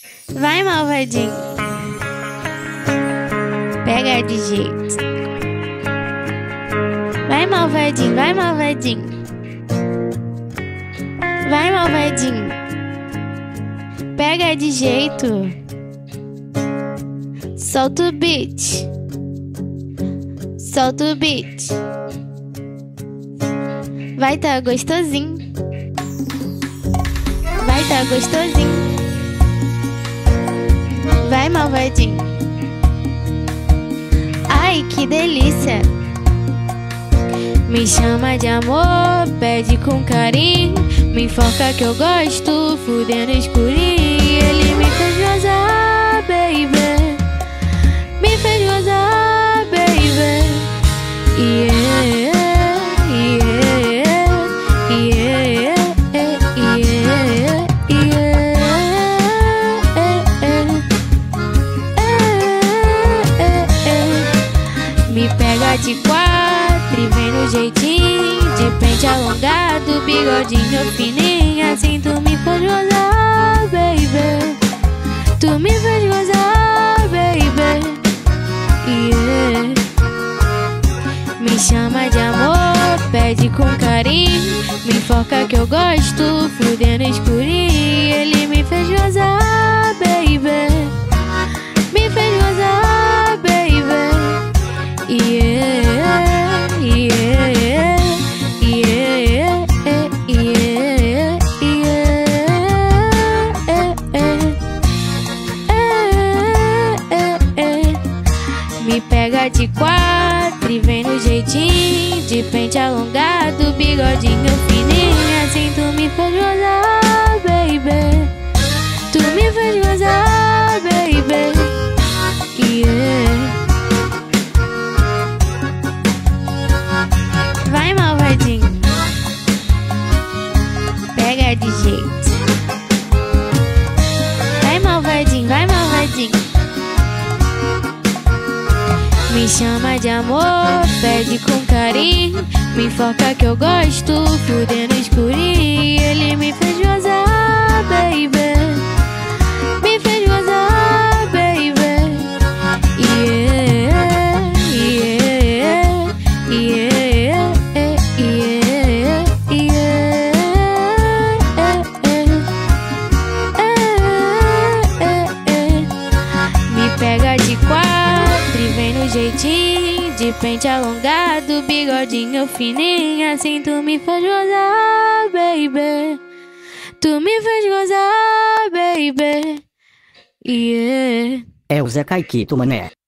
Vai, malvadinho. Pega de jeito. Vai, malvadinho, vai, malvadinho. Vai, malvadinho. Pega de jeito. Solta o beat. Solta o beat. Vai tá gostosinho. Vai tá gostosinho. Vai, malvadinho. Ai, que delícia. Me chama de amor, pede com carinho. Me enfoca que eu gosto, fudendo escurinho. Ele me fez gozar, baby. Me fez gozar, baby. Yeah, yeah, yeah, yeah. Me pega de quatro e vem no jeitinho, de pente alongado, bigodinho fininho. Assim tu me faz gozar, baby. Tu me faz gozar, baby. Yeah. Me chama de amor, pede com carinho. Me enfoca que eu gosto, fudendo escurinho. Ele me fez gozar, baby. Me fez gozar, baby. Yeah, yeah, yeah, yeah, yeah. Me pega de quatro e vem no jeitinho, de pente alongado, bigodinho fininho. Assim tu me faz gozar, baby. Tu me faz gozar, baby. Yeah. Vai, malvadinho. Pega de jeito. Vai, malvadinho, vai, malvadinho. Me chama de amor, pede com carinho. Me enfoca que eu gosto, fudendo escurinho. Ele me fez gozar, baby. Me fez gozar, baby. Yeah, yeah, yeah, yeah. Me pega de quatro e vem no jeitinho, de pente alongado, bigodinho fininho. Assim tu me faz gozar, baby. Tu me faz gozar, baby. Yeah. É o Zé Kaykito, mané.